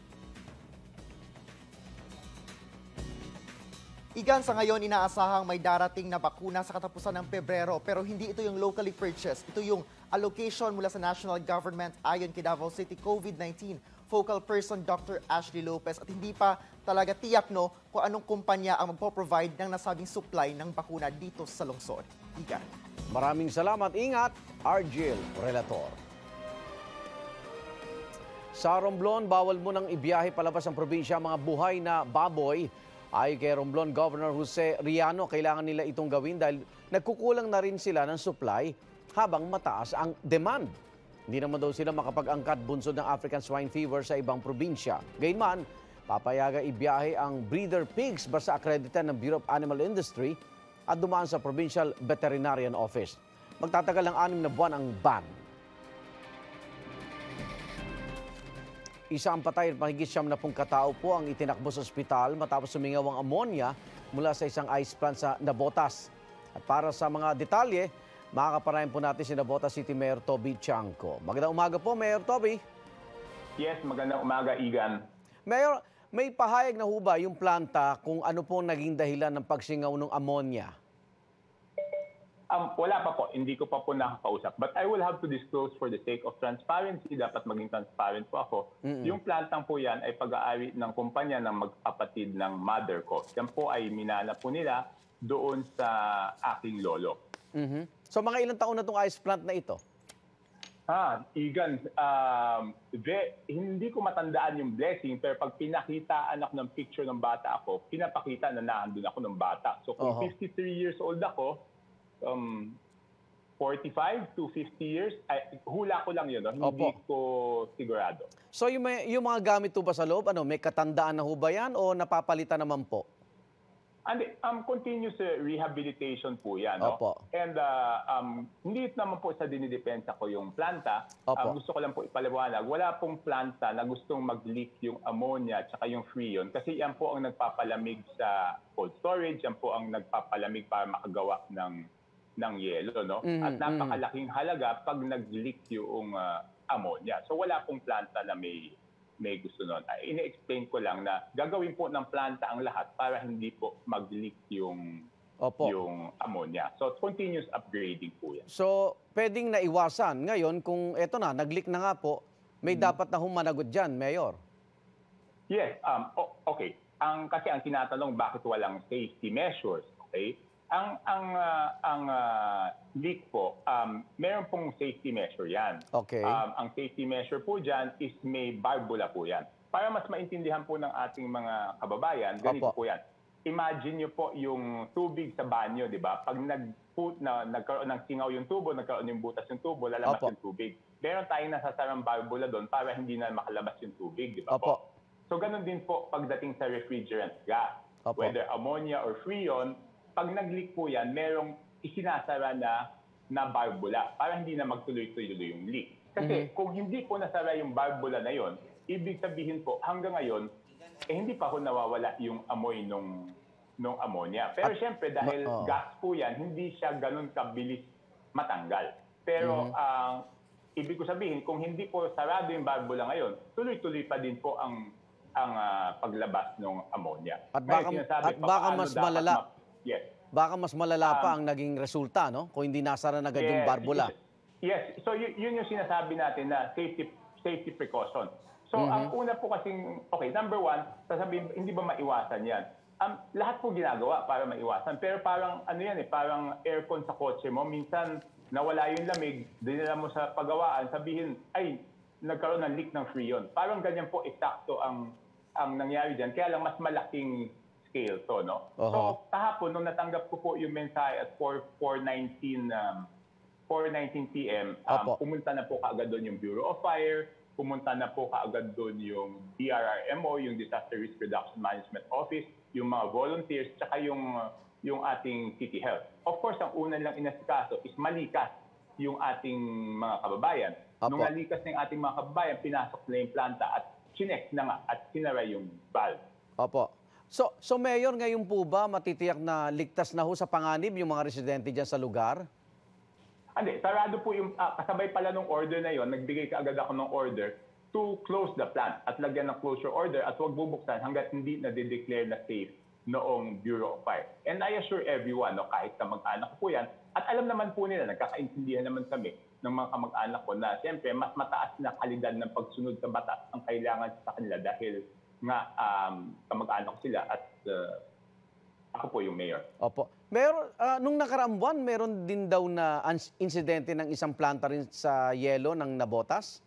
Igan, sa ngayon inaasahang may darating na bakuna sa katapusan ng Pebrero pero hindi ito yung locally purchased. Ito yung allocation mula sa national government ayon kay Davao City COVID nineteen focal person Doctor Ashley Lopez at hindi pa talaga tiyak no kung anong kumpanya ang magpo-provide ng nasabing supply ng bakuna dito sa lungsod. Igan. Maraming salamat. Ingat, Argel Relator. Sa Romblon, bawal mo nang ibiyahe palabas ng probinsya mga buhay na baboy. Ayon kay Romblon Governor Jose Riano, kailangan nila itong gawin dahil nagkukulang na rin sila ng supply habang mataas ang demand. Hindi naman daw sila makapag-angkat bunsod ng African swine fever sa ibang probinsya. Gayunman, papayaga ibiyahe ang breeder pigs basta accredited ng Bureau of Animal Industry at dumaan sa Provincial Veterinarian Office. Magtatagal ng anim na buwan ang ban. Isa ang patay at mahigit siyam na pong katao po ang itinakbo sa ospital matapos sumingaw ang ammonia mula sa isang ice plant sa Navotas. At para sa mga detalye, makakapanayan po natin si Navotas City Mayor Toby Chanco. Magandang umaga po, Mayor Toby. Yes, magandang umaga, Igan. Mayor, may pahayag na ho ba yung planta kung ano po naging dahilan ng pagsingaw ng ammonia? Um, wala pa po, hindi ko pa po nakakausap. But I will have to disclose for the sake of transparency, dapat maging transparent po ako. Mm-mm. Yung plantang po yan ay pag-aari ng kumpanya ng magkapatid ng mother ko. Yan po ay minana po nila doon sa aking lolo. Mm-hmm. So mga ilang taon na itong ice plant na ito? Ah, Igan, um, de, hindi ko matandaan yung blessing, pero pag pinakitaan ako ng picture ng bata ako, pinapakita na naandun ako ng bata. So kung Oho. fifty-three years old ako, um, forty-five to fifty years, ay, hula ko lang yun, no? Hindi Opo. ko sigurado. So yung, may, yung mga gamit po ba sa loob, ano, may katandaan na ho ba yan o napapalitan naman po? And um, continuous uh, rehabilitation po yan. No? Opo. And uh, um, hindi naman po sa dinidepensa ko yung planta. Opo. Um, gusto ko lang po ipaliwanag, wala pong planta na gustong mag-leak yung ammonia at saka yung freon kasi yan po ang nagpapalamig sa cold storage, yan po ang nagpapalamig para makagawa ng, ng yelo. No? Mhm, At napakalaking halaga pag nag-leak yung uh, ammonia. So wala pong planta na may may gusto nun. Ay, ini-explain ko lang na gagawin po ng planta ang lahat para hindi po mag-leak yung, Opo. yung ammonia. So, continuous upgrading po yan. So, pwedeng naiwasan. Ngayon, kung eto na, nag-leak na nga po, may dapat na humanagot dyan, Mayor. Yes, um, o- okay. Ang, kasi ang tinatanong, bakit walang safety measures? Okay? Ang ang uh, ang uh, leak po, um, meron pong safety measure yan. Okay. Um, ang safety measure po dyan is may barbula po yan. Para mas maintindihan po ng ating mga kababayan, ganito Opo. po yan. Imagine nyo po yung tubig sa banyo, di ba? Pag nag na, nagkaroon ng singaw yung tubo, nagkaroon yung butas yung tubo, lalabas Opo. yung tubig. Meron tayong nasasarang barbula doon para hindi na makalabas yung tubig, di ba Opo. po? So ganun din po pagdating sa refrigerant gas. Opo. Whether ammonia or freon, pag nag-leak po yan, merong isinasara na, na barbula para hindi na magtuloy-tuloy yung leak. Kasi Mhm. kung hindi po nasara yung barbula na yon, ibig sabihin po hanggang ngayon, eh hindi pa ho nawawala yung amoy nung, nung ammonia. Pero At- syempre dahil ma- oo. gas po yan, hindi siya ganun kabilis matanggal. Pero Mhm. ang ibig ko sabihin, kung hindi po sarado yung barbula ngayon, tuloy-tuloy pa din po ang ang ah, paglabas ng ammonia. At Kaya baka, sinasabi, at baka papaano mas dapat malala, ma- Yes. baka mas malala pa Um, ang naging resulta, no? Kung hindi nasara na agad yung Yes, barbula. Yes. So y- yun yung sinasabi natin na safety safety precaution. So Mhm. ang una po kasing, okay, number one, sasabihin, hindi ba maiwasan yan? Um, lahat po ginagawa para maiwasan. Pero parang ano yan eh, parang aircon sa kotse mo. Minsan nawala yung lamig, dinala mo sa paggawaan, sabihin, ay, nagkaroon ng leak ng freon. Parang ganyan po eksakto ang ang nangyari dyan. Kaya lang mas malaking scale to, no? Oho. So kahapon, nung natanggap ko po yung mensahe at four nineteen um, four nineteen p m, um, Opo. pumunta na po kaagad doon yung Bureau of Fire, pumunta na po kaagad doon yung D R R M O, yung Disaster Risk Reduction Management Office, yung mga volunteers, tsaka yung, yung ating City Health. Of course, ang una lang inasikaso is malikas yung ating mga kababayan. Opo. Nung nalikas ng ating mga kababayan, pinasok na yung planta at chinek na nga at sinara yung valve. Opo. So, so Mayor, ngayon po ba matitiyak na ligtas na ho sa panganib yung mga residente dyan sa lugar? Hindi, sarado po yung, ah, kasabay pala nung order na yon, nagbigay ka agad ako ng order to close the plant at lagyan ng closure order at huwag bubuksan hanggat hindi na de-declare na safe noong Bureau of Fire. And I assure everyone, no, kahit kamag-anak ko po yan, at alam naman po nila, nagkakaintindihan naman kami ng mga kamag-anak ko na siyempre mas mataas na kalidad ng pagsunod sa batas ang kailangan sa kanila dahil nga um, kamag-anak ko sila at uh, ako po yung mayor. Opo. Meron, ah, nung nakaraang buwan, meron din daw na ans- insidente ng isang planta rin sa yelo ng Navotas?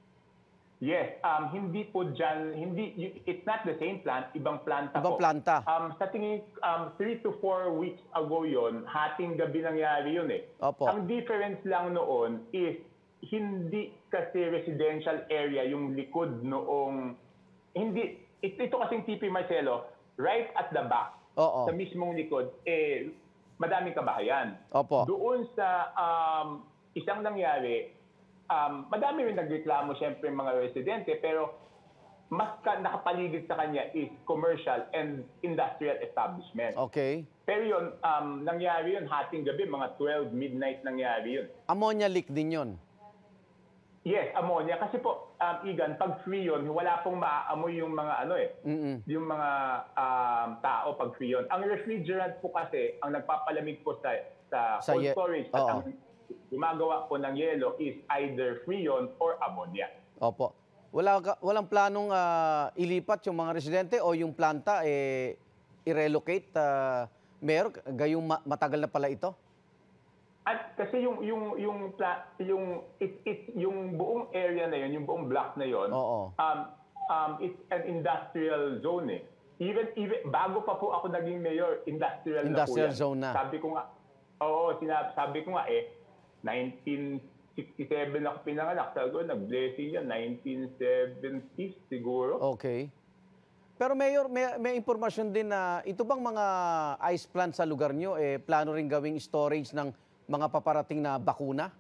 Yes, um, hindi po dyan, hindi, y- it's not the same plant, ibang planta Ibang po. planta. Um, sa tingin, um, three to four weeks ago yon, hating gabi nangyari yun eh. Opo. Ang difference lang noon is, hindi kasi residential area yung likod noong, hindi, ito, ito kasing T P Marcelo, right at the back, Oo. sa mismong likod, eh, madaming kabahayan. Opo. Doon sa um, isang nangyari, um, madami rin nagreklamo siyempre mga residente, pero mas ka, nakapaligid sa kanya is commercial and industrial establishment. Okay. Pero yun, um, nangyari yun hating gabi, mga twelve midnight nangyari yun. Ammonia leak din yun? Yes, ammonia. Kasi po, um, Igan, pag free yun, wala pong maaamoy yung mga ano eh, Mm-mm. yung mga um, tao pag free yun. Ang refrigerant po kasi, ang nagpapalamig po sa, sa, Sa cold ye- storage at Oo. ang gumagawa po ng yelo is either freon or ammonia. Opo. Wala ka, walang planong ah, ilipat yung mga residente o yung planta eh i-relocate, uh, Mayor, gayong ma- matagal na pala ito? At kasi yung yung yung pla, yung it, it, yung buong area na yun, yung buong block na yun, Oo. um um it's an industrial zone eh. Even even bago pa po ako naging mayor, industrial, Industrial na po yan. zone na. Sabi ko nga, oo, sinabi, sabi ko nga eh, nineteen sixty-seven ako pinanganak. Sabi ko, nag-blessing yan, nineteen seventies siguro. Okay. Pero Mayor, may, may impormasyon din na ito bang mga ice plant sa lugar nyo, eh, plano rin gawing storage ng mga paparating na bakuna?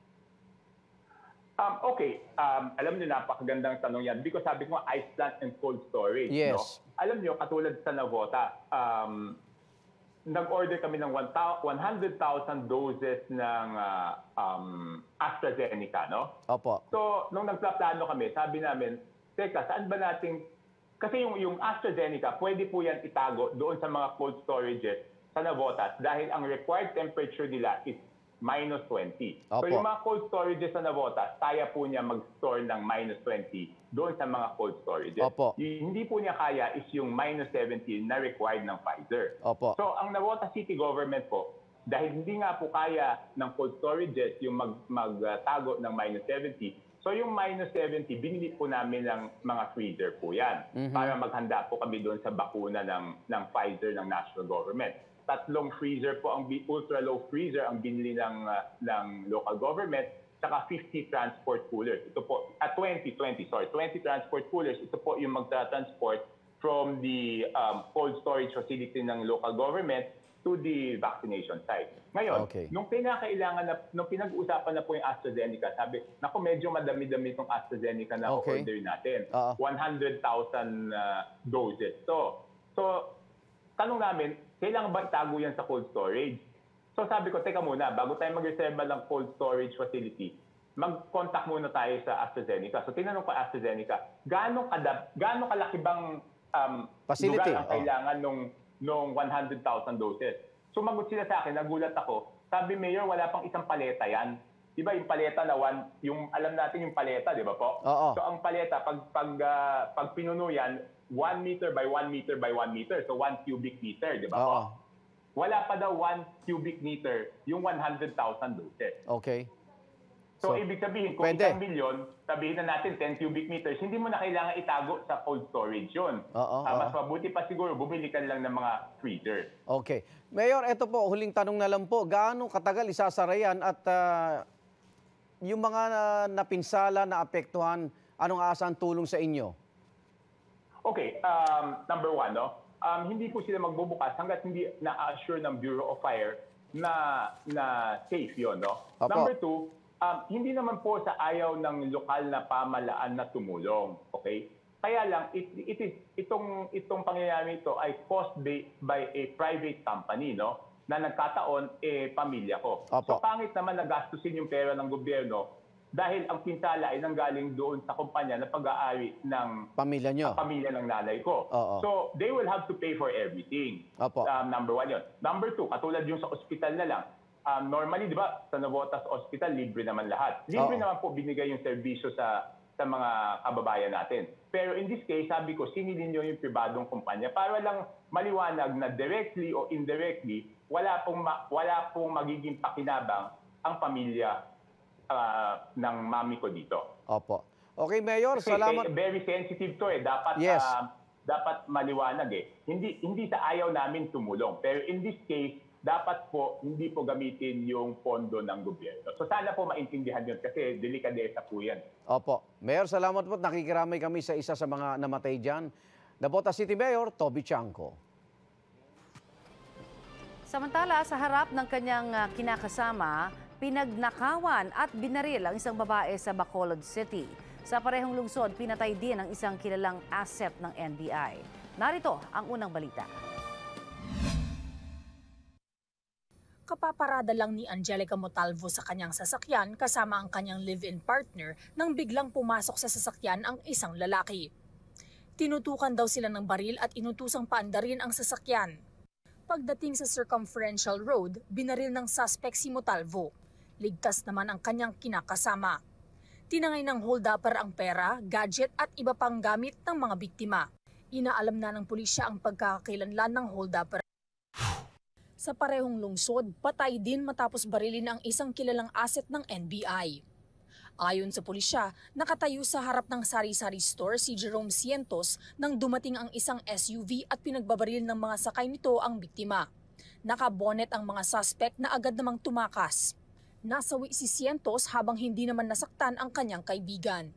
Um, okay, um, alam niyo, napakagandang tanong yan. Because sabi ko nga, ice plant and cold storage. Yes. No? Alam niyo, katulad sa Navota, um, nag-order kami ng one hundred thousand doses ng uh, um, AstraZeneca, no? Opo. So, nung nagplaplano kami, sabi namin, teka, saan ba nating... Kasi yung, yung AstraZeneca, pwede po yan itago doon sa mga cold storages sa Navotas dahil ang required temperature nila is minus twenty. Opo. So yung mga cold storages sa Navotas, kaya po niya mag-store ng minus twenty doon sa mga cold storages. Opo. Yung hindi po niya kaya is yung minus seventeen na required ng Pfizer. Opo. So ang Navotas City Government po, dahil hindi nga po kaya ng cold storages yung mag, magtago ng minus seventy, so yung minus seventy, binili po namin ng mga freezer po yan Mhm. para maghanda po kami doon sa bakuna ng, ng Pfizer ng national government. Tatlong freezer po, ang bi- ultra-low freezer ang binili ng, uh, ng local government, saka fifty transport coolers. Ito po, at twenty, twenty, sorry, twenty transport coolers. Ito po yung magta-transport from the um, cold storage facility ng local government to the vaccination site. Ngayon, Okay. nung pinakailangan na, nung pinag-uusapan na po yung AstraZeneca, sabi, naku, medyo madami-dami itong AstraZeneca na Okay. order natin. Oo. one hundred thousand uh, doses. So, so, tanong namin, kailangan ba itago yan sa cold storage? So sabi ko, teka muna, bago tayo mag-reserva ng cold storage facility, mag-contact muna tayo sa AstraZeneca. So tinanong ko AstraZeneca, gaano kada, gaano kalaki bang um, Facility, lugar ang oh. kailangan nung nung one hundred thousand doses? Sumagot sila sa akin, nagulat ako. Sabi, Mayor, wala pang isang paleta yan. Diba yung paleta na one, yung alam natin yung paleta, di ba po? Oo. So ang paleta, pag, pag, uh, pag pinuno yan, one meter by one meter by one meter. So one cubic meter, di ba po? Oo. Wala pa daw one cubic meter yung one hundred thousand doses. Okay. So, So, ibig sabihin, kung pwede. isang milyon, sabihin na natin ten cubic meters, hindi mo na kailangan itago sa cold storage yun. Oo, Ah, mas oo. mabuti pa siguro, bumili ka lang ng mga freezer. Okay. Mayor, eto po, huling tanong na lang po. Gaano katagal isasara yan at ah, yung mga ah, napinsala, naapektuhan, anong aasang tulong sa inyo? Okay, um, number one, no? Um, hindi po sila magbubukas hanggat hindi na-assure ng Bureau of Fire na na safe yon, no? Opo. Number two, um, hindi naman po sa ayaw ng lokal na pamahalaan na tumulong, okay? Kaya lang, it, it is, itong, itong pangyayari ito ay caused by, by a private company, no? Na nagkataon, eh, pamilya ko. Opo. So, pangit naman na gastusin yung pera ng gobyerno dahil ang pinsala ay nanggaling doon sa kumpanya na pag-aari ng Pamilya nyo? pamilya ng nanay ko. Oo. So, they will have to pay for everything. Opo. Um, number one yun. Number two, katulad yung sa ospital na lang. Um, normally, di ba, sa Navotas Hospital, libre naman lahat. Libre Oo. naman po binigay yung serbisyo sa sa mga kababayan natin. Pero in this case, sabi ko, sinilin nyo yung pribadong kumpanya para lang maliwanag na directly o indirectly, wala pong, ma- wala pong magiging pakinabang ang pamilya uh, ng mami ko dito. Opo. Okay, Mayor, Kasi salamat. eh, very sensitive to eh. Dapat Yes. ah, dapat maliwanag eh. Hindi hindi sa ayaw namin tumulong. Pero in this case, dapat po hindi po gamitin yung pondo ng gobyerno. So sana po maintindihan yun kasi delikadesa po yan. Opo. Mayor, salamat po. Nakikiramay kami sa isa sa mga namatay dyan. Navotas City Mayor, Toby Chanco. Samantala, sa harap ng kanyang ah, kinakasama, pinagnakawan at binaril ang isang babae sa Bacolod City. Sa parehong lungsod, pinatay din ang isang kilalang asset ng N B I. Narito ang unang balita. Kapaparada lang ni Angelica Montalvo sa kanyang sasakyan kasama ang kanyang live-in partner nang biglang pumasok sa sasakyan ang isang lalaki. Tinutukan daw sila ng baril at inutusang paandarin ang sasakyan. Pagdating sa Circumferential Road, binaril ng suspect si Montalvo. Ligtas naman ang kanyang kinakasama. Tinangay ng hold-upper ang pera, gadget at iba pang gamit ng mga biktima. Inaalam na ng pulisya ang pagkakakilanlan ng hold-upper. Sa parehong lungsod, patay din matapos barilin ang isang kilalang asset ng N B I. Ayon sa pulisya, nakatayo sa harap ng sari-sari store si Jerome Cientos nang dumating ang isang S U V at pinagbabaril ng mga sakay nito ang biktima. Nakabonet ang mga suspect na agad namang tumakas. Nasawi si Cientos habang hindi naman nasaktan ang kanyang kaibigan.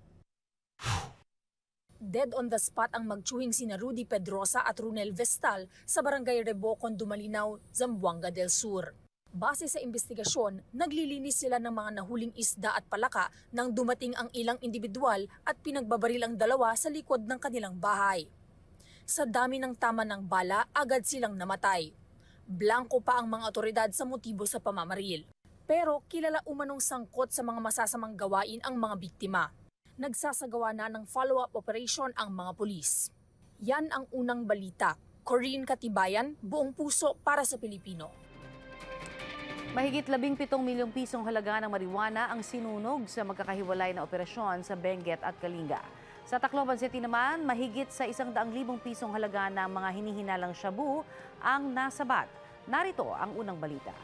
Dead on the spot ang magtsuhing sina Rudy Pedrosa at Runel Vestal sa barangay Rebocon, Dumalinaw, Zamboanga del Sur. Base sa investigasyon, naglilinis sila ng mga nahuling isda at palaka nang dumating ang ilang individual at pinagbabaril ang dalawa sa likod ng kanilang bahay. Sa dami ng tama ng bala, agad silang namatay. Blanco pa ang mga otoridad sa motibo sa pamamaril. Pero kilala umanong sangkot sa mga masasamang gawain ang mga biktima. Nagsasagawa na ng follow-up operation ang mga pulis. Yan ang unang balita. Corinne Katibayan, Buong Puso para sa Pilipino. Mahigit labing pitong milyong pisong halaga ng marijuana ang sinunog sa magkakahiwalay na operasyon sa Benguet at Kalinga. Sa Tacloban City naman, mahigit sa isang daang libong pisong halaga ng mga hinihinalang shabu ang nasabat. Narito ang unang balita.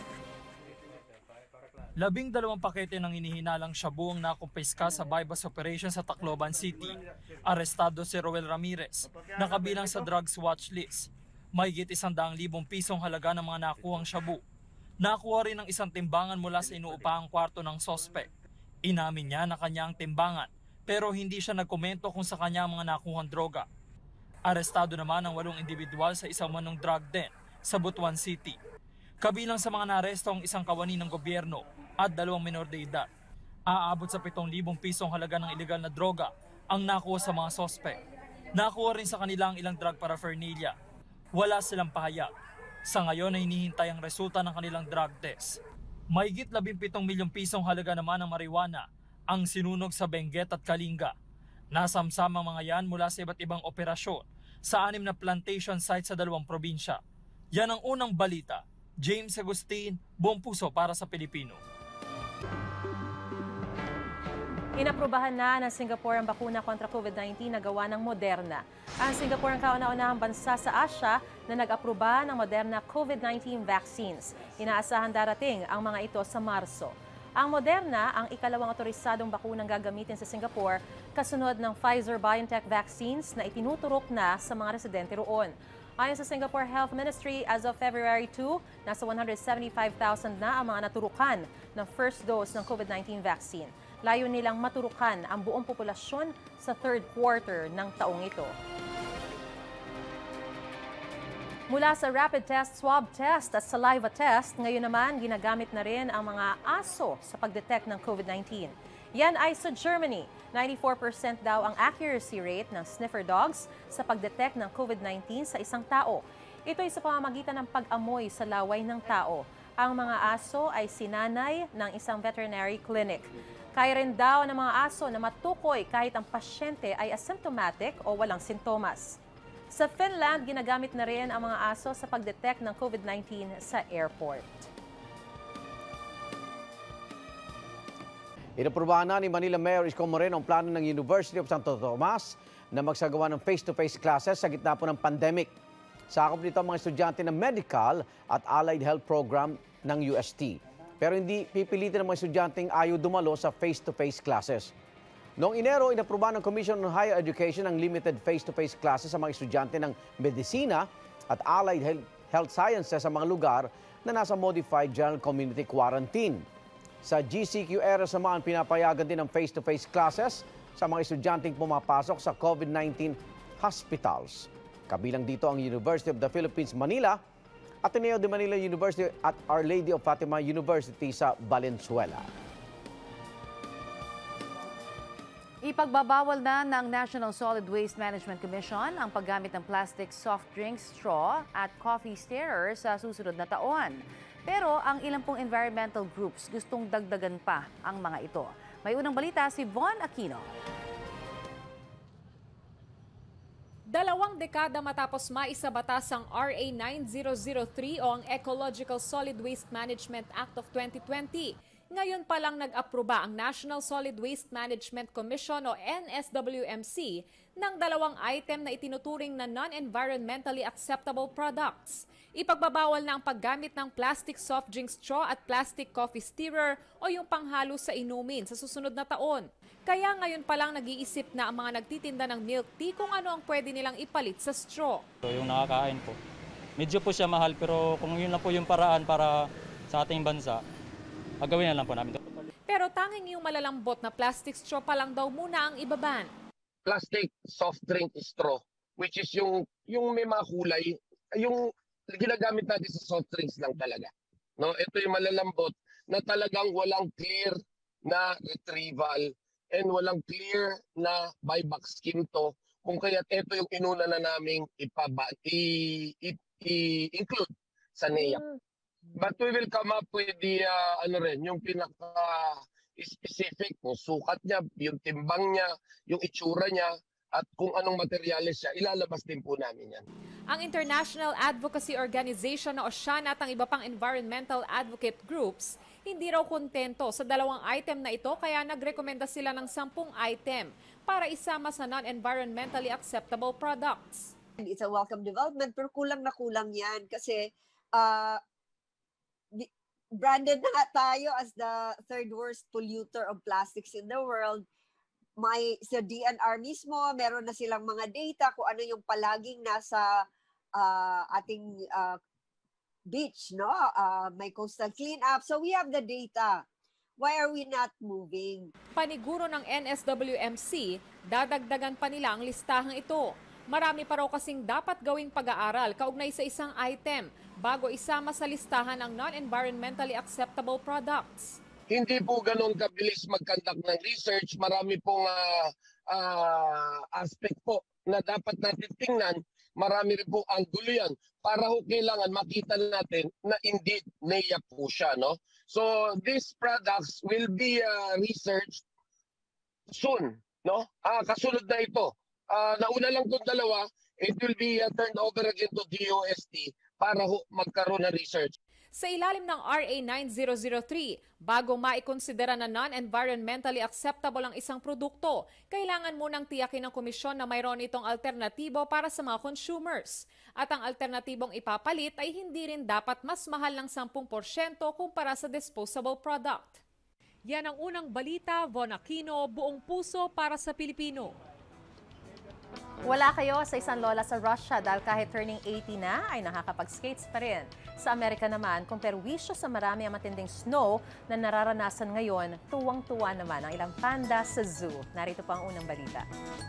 Labing dalawang pakete ng hinihinalang shabu ang nakumpiska sa bypass operation sa Tacloban City. Arestado si Roel Ramirez, nakabilang sa drugs watch list. Mahigit isang daang libong pisong halaga ng mga nakuhang shabu. Nakuha rin ng isang timbangan mula sa inuupahang kwarto ng sospek. Inamin niya na kanyang timbangan, pero hindi siya nagkomento kung sa kanya mga nakuhang droga. Arestado naman ang walong individual sa isang manong drug den sa Butuan City. Kabilang sa mga naresto ang isang kawani ng gobyerno at dalawang minor de edad. Aabot sa pitong libong pisong halaga ng ilegal na droga ang nakuha sa mga sospek. Nakuha rin sa kanila ang ilang drug paraphernalia. Wala silang pahayag. Sa ngayon ay hinihintay ang resulta ng kanilang drug test. Mahigit labing pitong milyong pisong halaga naman ng marijuana ang sinunog sa Benguet at Kalinga. Nasamsamang mga yan mula sa iba't ibang operasyon sa anim na plantation site sa dalawang probinsya. Yan ang unang balita. James Agustin, Buong Puso para sa Pilipino. Inaprubahan na ng Singapore ang bakuna kontra COVID nineteen na gawa ng Moderna. Ang Singapore ang kauna-unahang bansa sa Asia na nag-aproba ng Moderna COVID nineteen vaccines. Inaasahan darating ang mga ito sa Marso. Ang Moderna ang ikalawang otorisadong bakunang gagamitin sa Singapore kasunod ng Pfizer-BioNTech vaccines na itinuturok na sa mga residente roon. Ayon sa Singapore Health Ministry, as of February second, nasa one hundred seventy-five thousand na ang mga naturukan ng first dose ng COVID nineteen vaccine. Layo nilang maturukan ang buong populasyon sa third quarter ng taong ito. Mula sa rapid test, swab test at saliva test, ngayon naman ginagamit na rin ang mga aso sa pagdetect ng COVID nineteen. Yan ay sa Germany. ninety-four percent daw ang accuracy rate ng sniffer dogs sa pagdetect ng COVID nineteen sa isang tao. Ito ay sa pamamagitan ng pag-amoy sa laway ng tao. Ang mga aso ay sinanay ng isang veterinary clinic. Kaya rin daw ng mga aso na matukoy kahit ang pasyente ay asymptomatic o walang sintomas. Sa Finland, ginagamit na rin ang mga aso sa pagdetect ng COVID nineteen sa airport. Inaprubahan na ni Manila Mayor Isko Moreno ang plano ng University of Santo Tomas na magsagawa ng face-to-face classes sa gitna po ng pandemic. Sakop nito ang mga estudyante ng medical at allied health program ng U S T. Pero hindi pipilitin ng mga estudyanteng ayaw dumalo sa face-to-face classes. Noong Enero, inaprubahan ng Commission on Higher Education ang limited face-to-face classes sa mga estudyante ng medisina at allied health sciences sa mga lugar na nasa modified general community quarantine. Sa G C Q areas naman, pinapayagan din ang face-to-face classes sa mga estudyanteng pumapasok sa COVID nineteen hospitals. Kabilang dito ang University of the Philippines, Manila, Ateneo de Manila University at Our Lady of Fatima University sa Valenzuela. Ipagbabawal na ng National Solid Waste Management Commission ang paggamit ng plastic soft drinks, straw at coffee stirrer sa susunod na taon. Pero ang ilang pong environmental groups gustong dagdagan pa ang mga ito. May unang balita si Von Aquino. Dalawang dekada matapos maisabatas ang R A nine thousand three o ang Ecological Solid Waste Management Act of twenty twenty, ngayon pa lang nag-aproba ang National Solid Waste Management Commission o N S W M C ng dalawang item na itinuturing na non-environmentally acceptable products. Ipagbabawal na ang paggamit ng plastic soft drink straw at plastic coffee stirrer o yung panghalo sa inumin sa susunod na taon. Kaya ngayon pa lang nag-iisip na ang mga nagtitinda ng milk tea kung ano ang pwede nilang ipalit sa straw. So, yung nakakain po, medyo po siya mahal pero kung yun lang po yung paraan para sa ating bansa, gagawin na lang po namin. Pero tanging yung malalambot na plastic straw pa lang daw muna ang ibaban. Plastic soft drink straw, which is yung yung may mga kulay, yung ginagamit natin sa soft drinks lang talaga. No, ito yung malalambot na talagang walang clear na retrieval and walang clear na buyback scheme to. Kung kaya ito yung inuna na naming ipaba, i, i, i, include sa N E A. But we will come up with the, uh, ano rin, yung pinaka-specific, yung sukat niya, yung timbang niya, yung itsura niya, at kung anong materyales siya, ilalabas din po namin yan. Ang International Advocacy Organization na OSHAN at ang iba pang environmental advocate groups, hindi raw kontento sa dalawang item na ito kaya nagrekomenda sila ng sampung item para isama sa non-environmentally acceptable products. It's a welcome development pero kulang na kulang yan kasi uh, branded na nga tayo as the third worst polluter of plastics in the world. May sa D N R mismo, meron na silang mga data kung ano yung palaging nasa uh, ating uh, beach, no? Uh, may coastal cleanup. So we have the data. Why are we not moving? Paniguro ng N S W M C, dadagdagan pa nila ang listahang ito. Marami pa raw kasing dapat gawing pag-aaral kaugnay sa isang item bago isama sa listahan ng non-environmentally acceptable products. Hindi po ganun kabilis mag-conduct ng research. Marami pong uh, uh, aspect po na dapat natin tingnan. Marami rin po anggulo yan para ho kailangan makita natin na indeed N E A po siya. No? So these products will be uh, researched soon. No? Ah, kasunod na ito. Uh, nauna lang itong dalawa, it will be uh, turned over again to D O S T para ho magkaroon ng research. Sa ilalim ng R A nine thousand three, bago maikonsidera na non-environmentally acceptable ang isang produkto, kailangan munang tiyakin ng komisyon na mayroon itong alternatibo para sa mga consumers. At ang alternatibong ipapalit ay hindi rin dapat mas mahal ng ten percent kumpara sa disposable product. Yan ang unang balita, Von Aquino, buong puso para sa Pilipino. Wala kayo sa isang lola sa Russia dahil kahit turning eighty na ay nakakapag-skates pa rin. Sa Amerika naman, kung perwisyo sa marami ang matinding snow na nararanasan ngayon, tuwang-tuwa naman ang ilang panda sa zoo. Narito pa ang unang balita.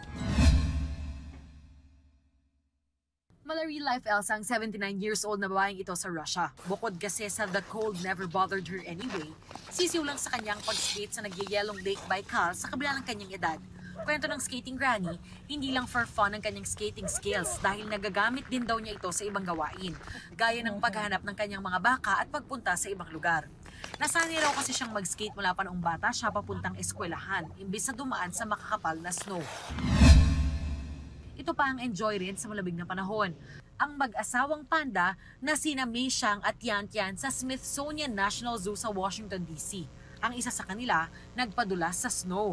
Mallory Life Elsa ang seventy-nine years old na babaeng ito sa Russia. Bukod kasi sa the cold never bothered her anyway, sisiw lang sa kanyang pag-skate sa nagyayelong Lake Baikal sa kabila ng kanyang edad. Kwento ng skating granny, hindi lang for fun ang kanyang skating skills dahil nagagamit din daw niya ito sa ibang gawain, gaya ng paghahanap ng kanyang mga baka at pagpunta sa ibang lugar. Nasanay raw kasi siyang mag-skate mula pa noong bata siya papuntang eskwelahan, imbis na dumaan sa makakapal na snow. Ito pa ang enjoy rin sa malamig na panahon. Ang mag-asawang panda na sina Mei Xiang at Tian Tian sa Smithsonian National Zoo sa Washington, D C. Ang isa sa kanila, nagpadulas sa snow.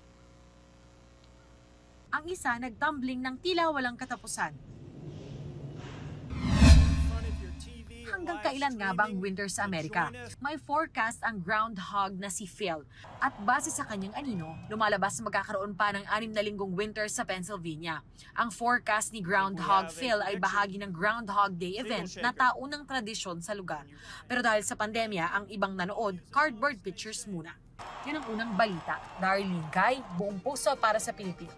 Ang isa nagtumbling ng tila walang katapusan. Hanggang kailan nga ba ang winter sa Amerika? May forecast ang groundhog na si Phil. At base sa kanyang anino, lumalabas na magkakaroon pa ng anim na linggong winter sa Pennsylvania. Ang forecast ni Groundhog Phil ay bahagi ng Groundhog Day event na taunang tradisyon sa lugar. Pero dahil sa pandemya, ang ibang nanood, cardboard pictures muna. Yan ang unang balita. Darlene Guy, buong puso para sa Pilipino.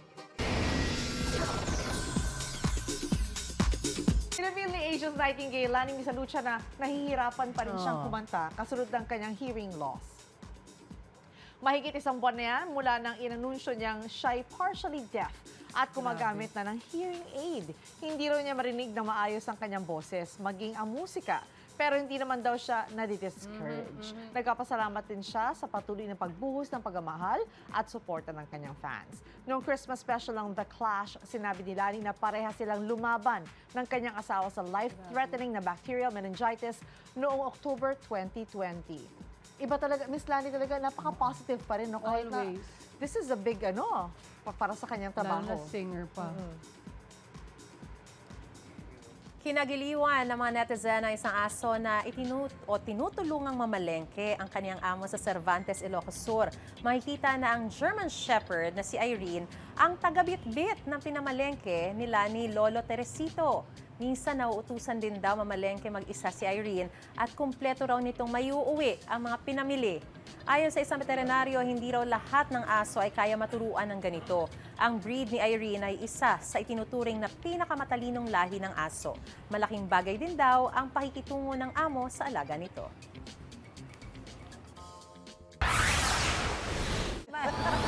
Sinabi ni Asia's Nightingale, Laning Misalucha, na nahihirapan pa rin siyang kumanta kasunod ng kanyang hearing loss. Mahigit isang buwan na yan mula nang inanunsyo niyang siya'y partially deaf at gumagamit na ng hearing aid. Hindi raw niya marinig na maayos ang kanyang boses, maging ang musika. Pero hindi naman daw siya nadi-discourage. Mm-hmm, mm-hmm. Nagpapasalamat din siya sa patuloy na pagbuhos ng pagmamahal at suporta ng kanyang fans. Noong Christmas special ng The Clash, sinabi ni Lani na pareha silang lumaban ng kanyang asawa sa life-threatening na bacterial meningitis noong October twenty twenty. Iba talaga, Miss Lani talaga, napaka-positive pa rin. No? Kahit Always. Na, this is a big, ano, para sa kanyang trabaho. Lalo na singer pa. Mm-hmm. Kinagiliwan ng mga netizen ang isang aso na itinut o tinutulungang mamalengke ang kanyang amo sa Cervantes, Ilocos Sur. Makikita na ang German Shepherd na si Irene ang tagabitbit ng pinamalengke nila ni Lolo Teresito. Minsan nauutusan din daw mamalengke mag-isa si Irene at kumpleto raw nitong mayuuwi ang mga pinamili. Ayon sa isang veterinaryo, hindi raw lahat ng aso ay kaya maturuan ng ganito. Ang breed ni Irene ay isa sa itinuturing na pinakamatalinong lahi ng aso. Malaking bagay din daw ang pakikitungo ng amo sa alaga nito.